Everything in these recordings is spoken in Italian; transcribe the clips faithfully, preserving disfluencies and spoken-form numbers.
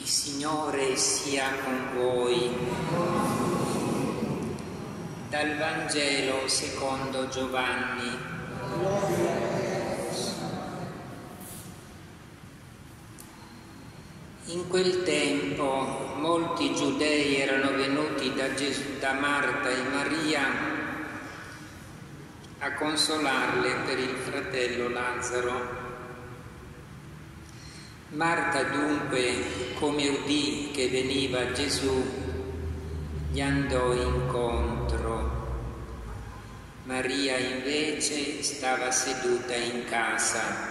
Il Signore sia con voi. Dal Vangelo secondo Giovanni. In quel tempo molti giudei erano venuti da, Gesù, da Marta e Maria a consolarle per il fratello Lazzaro. Marta dunque, come udì che veniva Gesù, gli andò incontro. Maria invece stava seduta in casa.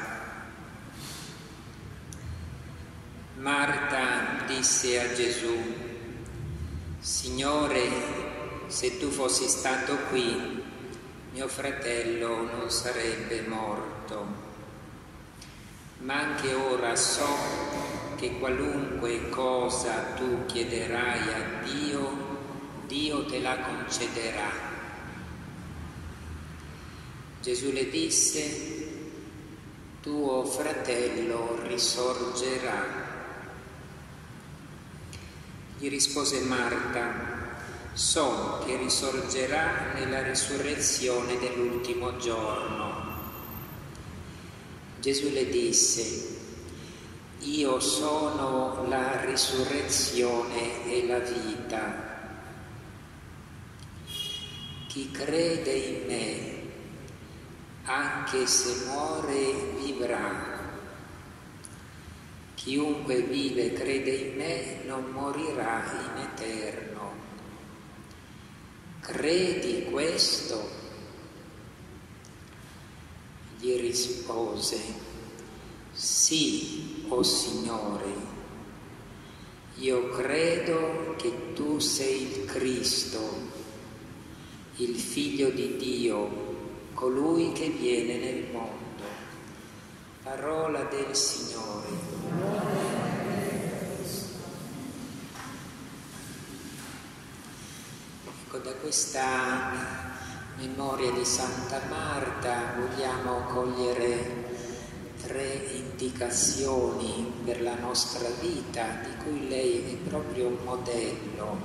Marta disse a Gesù: Signore, se tu fossi stato qui, mio fratello non sarebbe morto. Ma anche ora so che qualunque cosa tu chiederai a Dio, Dio te la concederà. Gesù le disse: tuo fratello risorgerà. Gli rispose Marta: so che risorgerà nella risurrezione dell'ultimo giorno. Gesù le disse: io sono la risurrezione e la vita. Chi crede in me, anche se muore, vivrà. Chiunque vive e crede in me non morirà in eterno. Credi questo? Gli rispose: sì, o Signore, io credo che tu sei il Cristo, il Figlio di Dio, colui che viene nel mondo. Parola del Signore. Ecco, da questa memoria di Santa Marta vogliamo cogliere tre indicazioni per la nostra vita, di cui lei è proprio un modello.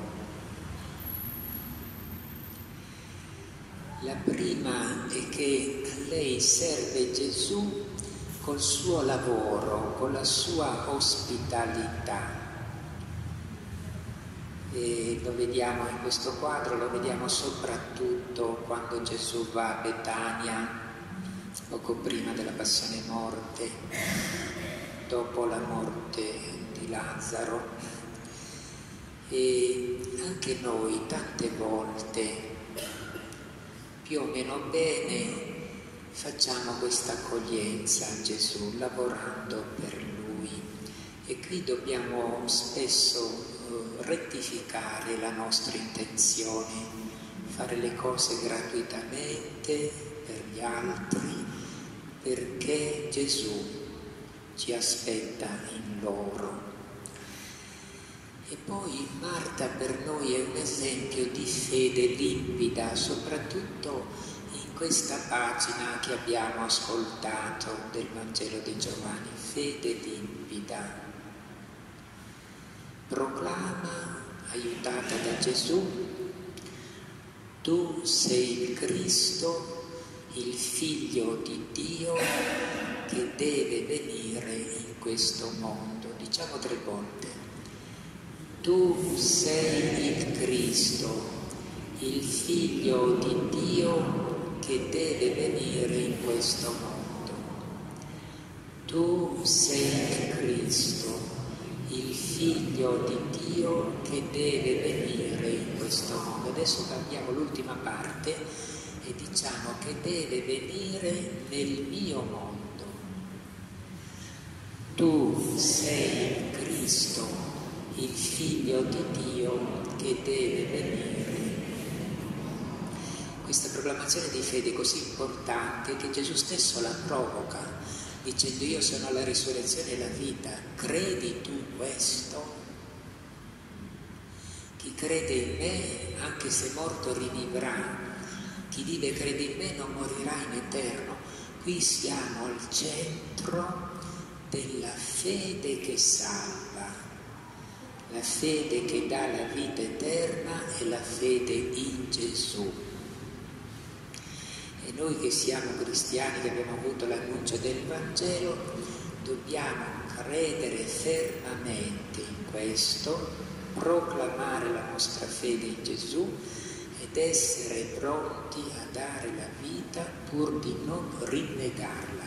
La prima è che lei serve Gesù col suo lavoro, con la sua ospitalità. E lo vediamo in questo quadro, lo vediamo soprattutto quando Gesù va a Betania, poco prima della passione e morte, dopo la morte di Lazzaro. E anche noi tante volte, più o meno bene, facciamo questa accoglienza a Gesù, lavorando per Lui. E qui dobbiamo spesso rettificare la nostra intenzione, fare le cose gratuitamente per gli altri, perché Gesù ci aspetta in loro. E poi Marta per noi è un esempio di fede limpida, soprattutto in questa pagina che abbiamo ascoltato del Vangelo di Giovanni. Fede limpida. Proclama, aiutata da Gesù: tu sei il Cristo, il Figlio di Dio che deve venire in questo mondo. Diciamo tre volte: tu sei il Cristo, il Figlio di Dio che deve venire in questo mondo. Tu sei il Cristo, il Figlio di Dio che deve venire in questo mondo. Adesso cambiamo l'ultima parte e diciamo che deve venire nel mio mondo. Tu sei il Cristo, il Figlio di Dio che deve venire. Questa proclamazione di fede è così importante che Gesù stesso la provoca, dicendo: io sono la risurrezione e la vita. Credi tu questo? Chi crede in me, anche se morto, rivivrà. Chi vive e crede in me non morirà in eterno. Qui siamo al centro della fede che salva. La fede che dà la vita eterna è la fede in Gesù. E noi che siamo cristiani, che abbiamo avuto l'annuncio del Vangelo, dobbiamo credere fermamente in questo, proclamare la nostra fede in Gesù ed essere pronti a dare la vita pur di non rinnegarla.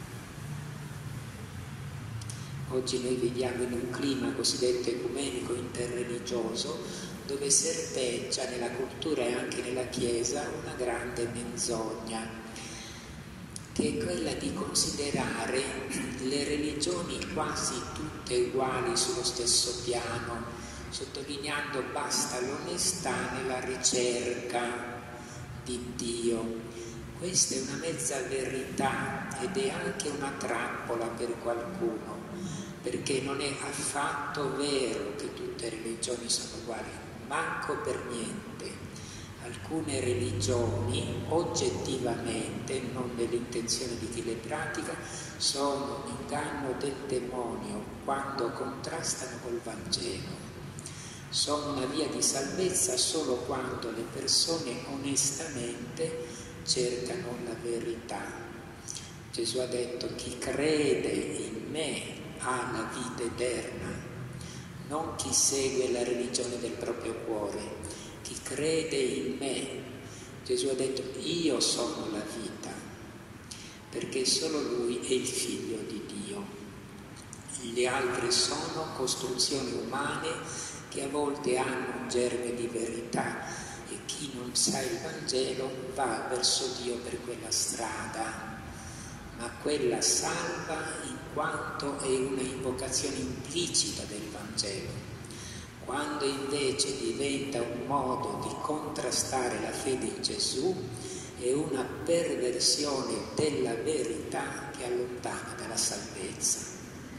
Oggi noi viviamo in un clima cosiddetto ecumenico interreligioso dove serpeggia nella cultura e anche nella Chiesa una grande menzogna, che è quella di considerare le religioni quasi tutte uguali sullo stesso piano, sottolineando basta l'onestà nella ricerca di Dio. Questa è una mezza verità ed è anche una trappola per qualcuno, perché non è affatto vero che tutte le religioni sono uguali, manco per niente. Alcune religioni oggettivamente, non nell'intenzione di chi le pratica, sono un inganno del demonio quando contrastano col Vangelo. Sono una via di salvezza solo quando le persone onestamente cercano la verità. Gesù ha detto: chi crede in me ha la vita eterna, non chi segue la religione del proprio cuore, chi crede in me. Gesù ha detto: io sono la vita, perché solo Lui è il Figlio di Dio. Gli altri sono costruzioni umane che a volte hanno un germe di verità e chi non sa il Vangelo va verso Dio per quella strada, ma quella salva in quanto è una invocazione implicita del Vangelo. Quando invece diventa un modo di contrastare la fede in Gesù, è una perversione della verità che allontana dalla salvezza.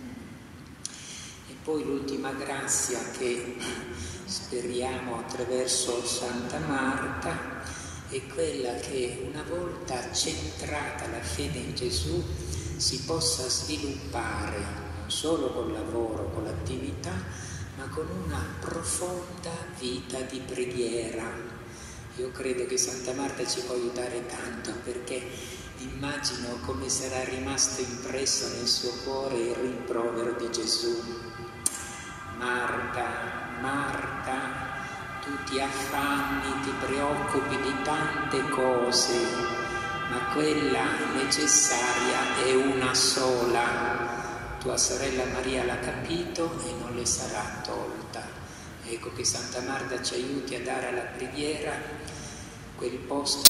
E poi l'ultima grazia che speriamo attraverso Santa Marta è quella che una volta centrata la fede in Gesù si possa sviluppare non solo col lavoro, con l'attività, ma con una profonda vita di preghiera. Io credo che Santa Marta ci può aiutare tanto, perché immagino come sarà rimasto impresso nel suo cuore il rimprovero di Gesù. Marta, Marta, tu ti affanni, ti preoccupi di tante cose, ma quella necessaria è una sola. Tua sorella Maria l'ha capito e non le sarà tolta. Ecco che Santa Marta ci aiuti a dare alla preghiera quel posto